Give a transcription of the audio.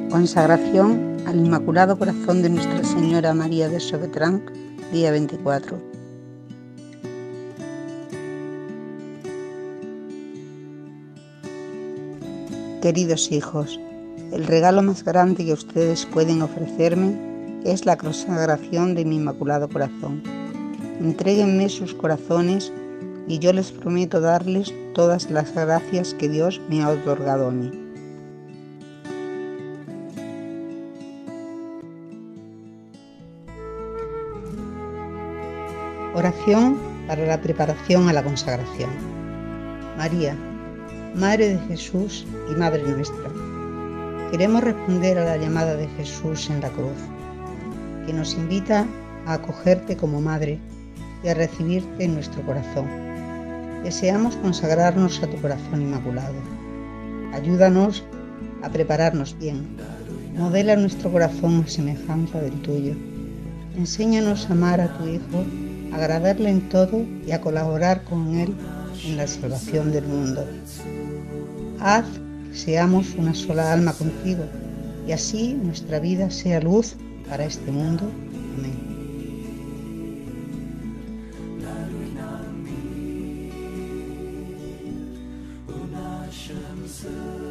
Consagración al Inmaculado Corazón de Nuestra Señora María de Sopetrán, día 24. Queridos hijos, el regalo más grande que ustedes pueden ofrecerme es la consagración de mi Inmaculado Corazón. Entréguenme sus corazones y yo les prometo darles todas las gracias que Dios me ha otorgado a mí. Oración para la preparación a la consagración. María, Madre de Jesús y Madre nuestra, queremos responder a la llamada de Jesús en la cruz, que nos invita a acogerte como Madre y a recibirte en nuestro corazón. Deseamos consagrarnos a tu corazón inmaculado. Ayúdanos a prepararnos bien. Modela nuestro corazón a semejanza del tuyo. Enséñanos a amar a tu Hijo, a agradarle en todo y a colaborar con Él en la salvación del mundo. Haz que seamos una sola alma contigo y así nuestra vida sea luz para este mundo. Amén. شمس